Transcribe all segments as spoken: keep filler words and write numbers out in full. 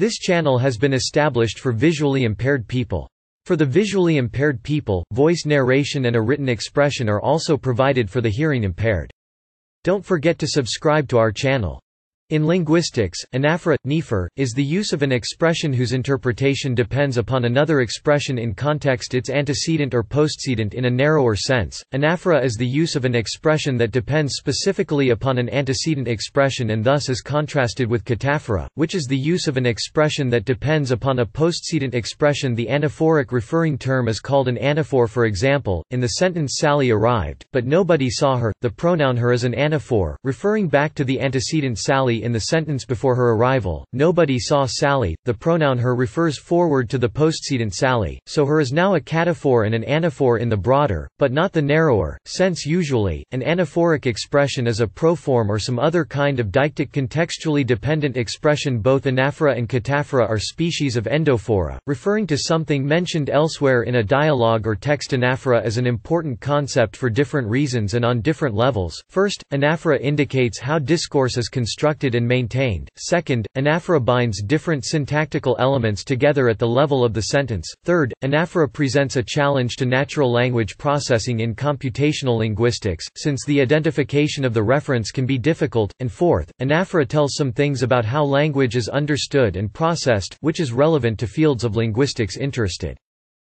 This channel has been established for visually impaired people. For the visually impaired people, voice narration and a written expression are also provided for the hearing impaired. Don't forget to subscribe to our channel. In linguistics, anaphora, ə'næfərə, is the use of an expression whose interpretation depends upon another expression in context, its antecedent or postcedent in a narrower sense. Anaphora is the use of an expression that depends specifically upon an antecedent expression and thus is contrasted with cataphora, which is the use of an expression that depends upon a postcedent expression. The anaphoric referring term is called an anaphor. For example, in the sentence Sally arrived, but nobody saw her, the pronoun her is an anaphor, referring back to the antecedent Sally. In the sentence before her arrival, nobody saw Sally, the pronoun her refers forward to the postcedent Sally, so her is now a cataphor and an anaphor in the broader, but not the narrower, sense. Usually, an anaphoric expression is a proform or some other kind of deictic contextually dependent expression. Both anaphora and cataphora are species of endophora, referring to something mentioned elsewhere in a dialogue or text. Anaphora is an important concept for different reasons and on different levels. First, anaphora indicates how discourse is constructed and maintained. Second, anaphora binds different syntactical elements together at the level of the sentence. Third, anaphora presents a challenge to natural language processing in computational linguistics, since the identification of the reference can be difficult. And fourth, anaphora tells some things about how language is understood and processed, which is relevant to fields of linguistics interested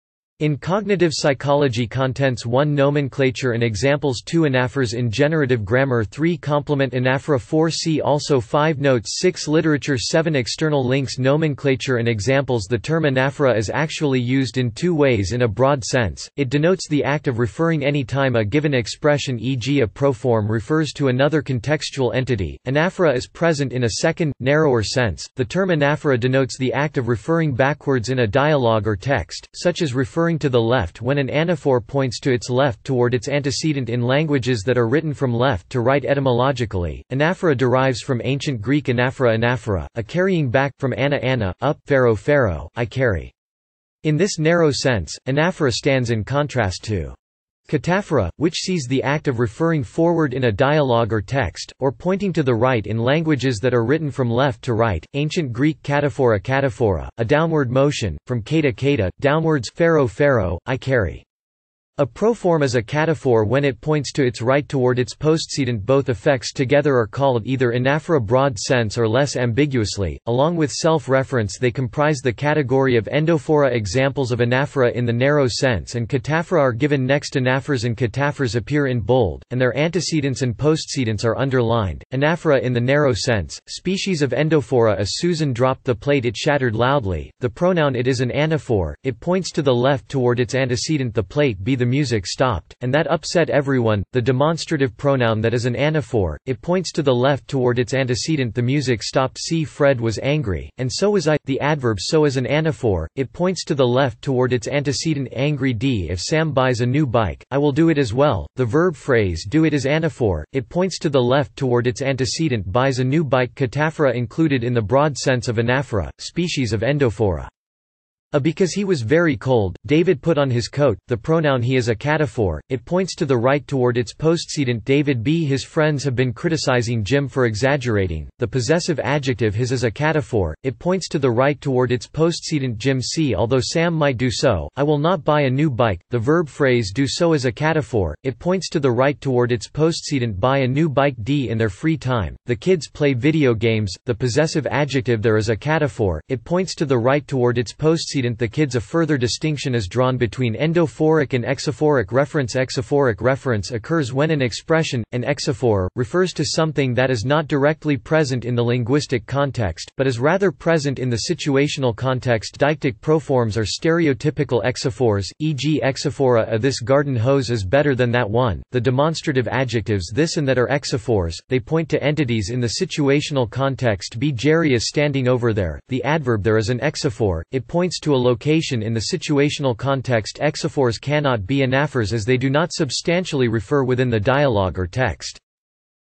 in cognitive psychology. Contents one Nomenclature and examples two Anaphors in generative grammar three Complement anaphora four See also five Notes six Literature seven External links Nomenclature and examples. The term anaphora is actually used in two ways. In a broad sense, it denotes the act of referring any time a given expression, for example a proform refers to another contextual entity. Anaphora is present in a second, narrower sense. The term anaphora denotes the act of referring backwards in a dialogue or text, such as referring to the left when an anaphor points to its left toward its antecedent in languages that are written from left to right. Etymologically, anaphora derives from ancient Greek anaphora anaphora, a carrying back, from ana ana, up, pharaoh pharaoh, I carry. In this narrow sense, anaphora stands in contrast to cataphora, which sees the act of referring forward in a dialogue or text, or pointing to the right in languages that are written from left to right. Ancient Greek cataphora cataphora, a downward motion, from kata kata, downwards, pharaoh pharaoh, I carry. A proform is a cataphor when it points to its right toward its postcedent. Both effects together are called either anaphora broad sense or less ambiguously. Along with self-reference, they comprise the category of endophora. Examples of anaphora in the narrow sense and cataphora are given next. Anaphors and cataphors appear in bold, and their antecedents and postcedents are underlined. Anaphora in the narrow sense, species of endophora. As Susan dropped the plate, it shattered loudly. The pronoun it is an anaphor, it points to the left toward its antecedent. The plate be the music stopped, and that upset everyone. The demonstrative pronoun that is an anaphor, it points to the left toward its antecedent. The music stopped. See Fred was angry, and so was I. The adverb so is an anaphor, it points to the left toward its antecedent. Angry. D. If Sam buys a new bike, I will do it as well. The verb phrase do it is anaphor, it points to the left toward its antecedent. Buys a new bike. Cataphora included in the broad sense of anaphora, species of endophora. A because he was very cold, David put on his coat. The pronoun he is a cataphor, it points to the right toward its postcedent. David B. His friends have been criticizing Jim for exaggerating. The possessive adjective his is a cataphor, it points to the right toward its postcedent. Jim C. Although Sam might do so, I will not buy a new bike. The verb phrase do so is a cataphor, it points to the right toward its postcedent. Buy a new bike. D. In their free time, the kids play video games. The possessive adjective there is a cataphor, it points to the right toward its postcedent. The kids. A further distinction is drawn between endophoric and exophoric reference. Exophoric reference occurs when an expression, an exophor, refers to something that is not directly present in the linguistic context, but is rather present in the situational context. Deictic proforms are stereotypical exophors, for example exophora a this garden hose is better than that one. The demonstrative adjectives this and that are exophors, they point to entities in the situational context. B. Jerry is standing over there. The adverb there is an exophor, it points to a location in the situational context. Exophors cannot be anaphors as they do not substantially refer within the dialogue or text.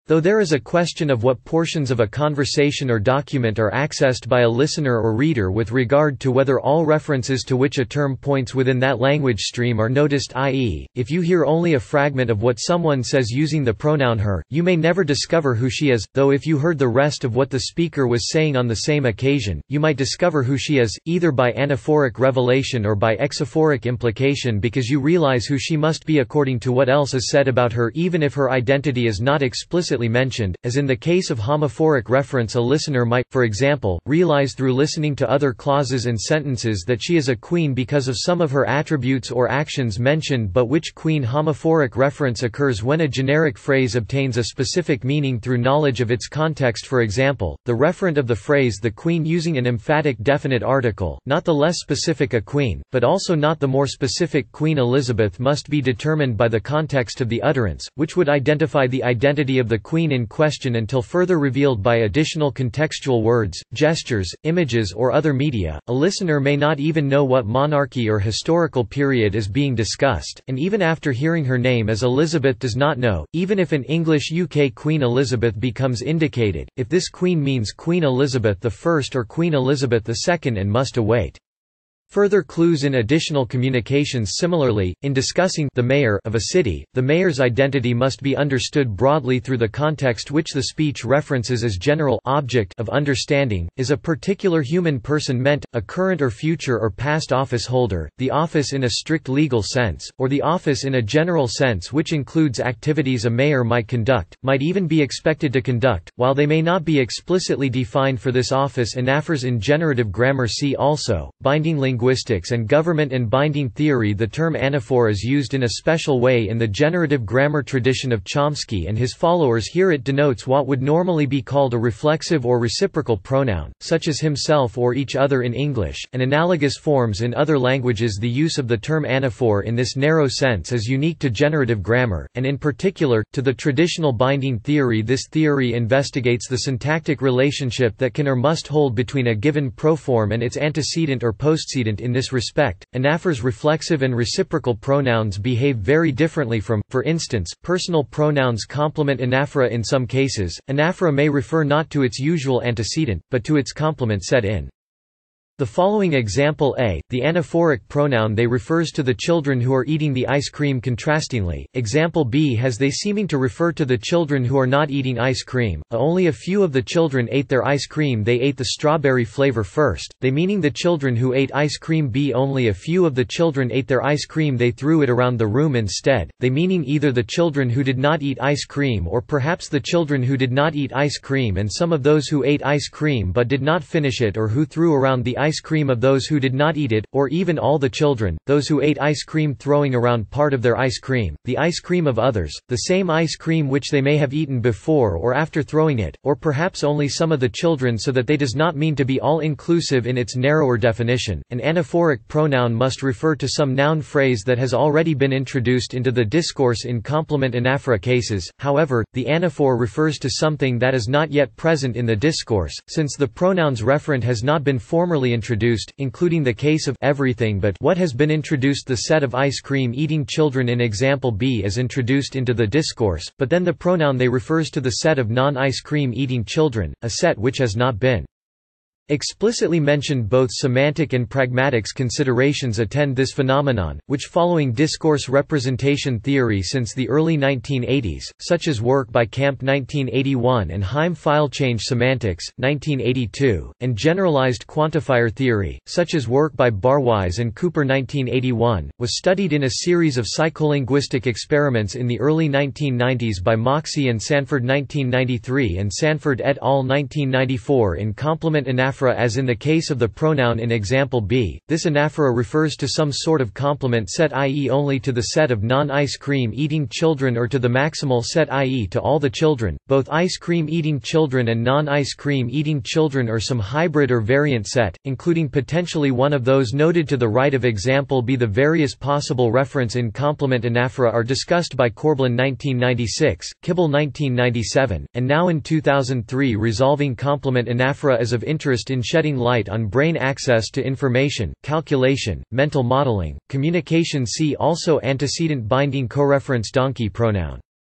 Though there is a question of what portions of a conversation or document are accessed by a listener or reader with regard to whether all references to which a term points within that language stream are noticed, that is, if you hear only a fragment of what someone says using the pronoun her, you may never discover who she is, though if you heard the rest of what the speaker was saying on the same occasion, you might discover who she is, either by anaphoric revelation or by exaphoric implication, because you realize who she must be according to what else is said about her even if her identity is not explicitly mentioned. As in the case of homophoric reference, a listener might, for example, realize through listening to other clauses and sentences that she is a queen because of some of her attributes or actions mentioned, but which queen homophoric reference occurs when a generic phrase obtains a specific meaning through knowledge of its context. For example, the referent of the phrase the queen using an emphatic definite article, not the less specific a queen, but also not the more specific Queen Elizabeth, must be determined by the context of the utterance, which would identify the identity of the queen in question until further revealed by additional contextual words, gestures, images or other media. A listener may not even know what monarchy or historical period is being discussed, and even after hearing her name as Elizabeth does not know, even if in English U K Queen Elizabeth becomes indicated, if this queen means Queen Elizabeth the First or Queen Elizabeth the Second, and must await further clues in additional communications. Similarly, in discussing the mayor of a city, the mayor's identity must be understood broadly through the context which the speech references as general object of understanding, is a particular human person meant, a current or future or past office holder, the office in a strict legal sense, or the office in a general sense which includes activities a mayor might conduct, might even be expected to conduct, while they may not be explicitly defined for this office. Anaphors in generative grammar. See also, binding linguistics. Linguistics and government and binding theory. The term anaphor is used in a special way in the generative grammar tradition of Chomsky and his followers. Here it denotes what would normally be called a reflexive or reciprocal pronoun, such as himself or each other in English, and analogous forms in other languages. The use of the term anaphor in this narrow sense is unique to generative grammar, and in particular, to the traditional binding theory. This theory investigates the syntactic relationship that can or must hold between a given proform and its antecedent or postcedent. In this respect, anaphors reflexive and reciprocal pronouns behave very differently from, for instance, personal pronouns. Complement anaphora. In some cases, anaphora may refer not to its usual antecedent, but to its complement set in. The following example A, the anaphoric pronoun they refers to the children who are eating the ice cream. Contrastingly, example B has they seeming to refer to the children who are not eating ice cream. A, only a few of the children ate their ice cream. They ate the strawberry flavor first, they meaning the children who ate ice cream. B, only a few of the children ate their ice cream. They threw it around the room instead, they meaning either the children who did not eat ice cream or perhaps the children who did not eat ice cream and some of those who ate ice cream but did not finish it, or who threw around the ice cream of those who did not eat it, or even all the children, those who ate ice cream throwing around part of their ice cream, the ice cream of others, the same ice cream which they may have eaten before or after throwing it, or perhaps only some of the children, so that they does not mean to be all-inclusive in its narrower definition. An anaphoric pronoun must refer to some noun phrase that has already been introduced into the discourse. In complement anaphora cases, however, the anaphor refers to something that is not yet present in the discourse, since the pronoun's referent has not been formally introduced, including the case of everything but what has been introduced. The set of ice cream eating children in example B is introduced into the discourse, but then the pronoun they refers to the set of non-ice cream eating children, a set which has not been explicitly mentioned. Both semantic and pragmatics considerations attend this phenomenon, which following discourse representation theory since the early nineteen eighties, such as work by Camp nineteen eighty-one and Heim file change semantics, nineteen eighty-two, and generalized quantifier theory, such as work by Barwise and Cooper nineteen eighty-one, was studied in a series of psycholinguistic experiments in the early nineteen nineties by Moxie and Sanford nineteen ninety-three and Sanford et al. nineteen ninety-four. In complement anaphora. As in the case of the pronoun in example B, this anaphora refers to some sort of complement set, that is only to the set of non-ice cream eating children, or to the maximal set, that is to all the children, both ice cream eating children and non-ice cream eating children, or some hybrid or variant set, including potentially one of those noted to the right of example B. The various possible reference in complement anaphora are discussed by Corbelin nineteen ninety-six, Kibble nineteen ninety-seven, and now in two thousand three. Resolving complement anaphora is of interest in shedding light on brain access to information, calculation, mental modeling, communication. See also antecedent binding coreference donkey pronoun.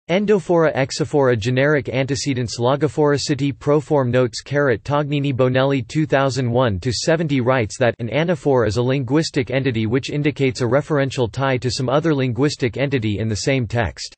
Endophora exophora generic antecedents logophoricity proform notes carat Tognini Bonelli two thousand one to seventy writes that an anaphor is a linguistic entity which indicates a referential tie to some other linguistic entity in the same text.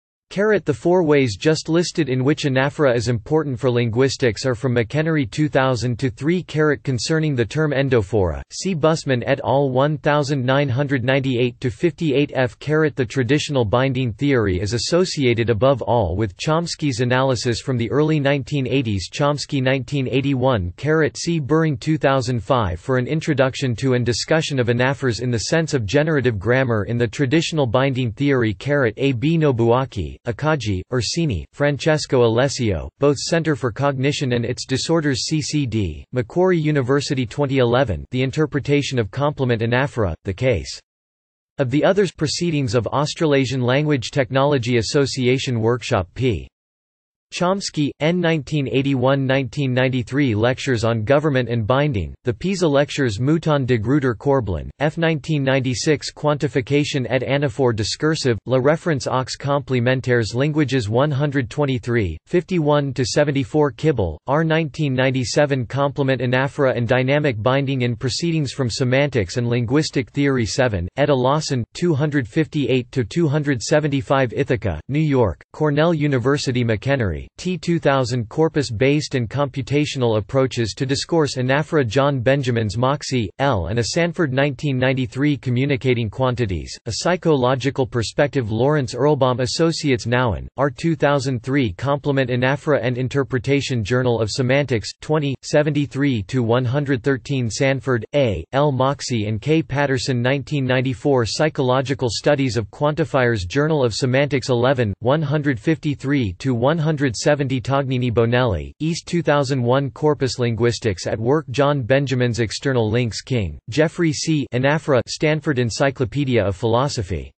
The four ways just listed in which anaphora is important for linguistics are from McHenry two thousand to three. Concerning the term endophora, see Busman et al. nineteen ninety-eight to fifty-eight f. The traditional binding theory is associated above all with Chomsky's analysis from the early nineteen eighties. Chomsky nineteen eighty-one. See Buring two thousand five for an introduction to and discussion of anaphors in the sense of generative grammar in the traditional binding theory. A B Nobuaki, Akagi, Orsini, Francesco Alessio, both Center for Cognition and Its Disorders C C D, Macquarie University twenty eleven. The Interpretation of Complement Anaphora, The Case of the Others Proceedings of Australasian Language Technology Association Workshop p. Chomsky, N. nineteen eighty-one to nineteen ninety-three Lectures on Government and Binding, The Pisa Lectures Mouton de Gruyter Corbelin, F. nineteen ninety-six Quantification et anaphore discursive, La Reference aux complémentaires languages one twenty-three, fifty-one to seventy-four Kibble, R. nineteen ninety-seven Complement Anaphora and Dynamic Binding in Proceedings from Semantics and Linguistic Theory seven, Etta Lawson, two fifty-eight to two seventy-five Ithaca, New York, Cornell University McHenry, T two thousand Corpus-Based and Computational Approaches to Discourse Anaphora John Benjamins Moxie, L. and a Sanford nineteen ninety-three Communicating Quantities, A Psychological Perspective Lawrence Earlbaum Associates Nowen, R. two thousand three Complement Anaphora and Interpretation Journal of Semantics, twenty, seventy-three to one thirteen Sanford, A., L. Moxie and K. Patterson nineteen ninety-four Psychological Studies of Quantifiers Journal of Semantics eleven, one fifty-three to one seventy Tognini Bonelli, East two thousand one Corpus Linguistics at Work John Benjamin's External Links King, Jeffrey C. Anaphora Stanford Encyclopedia of Philosophy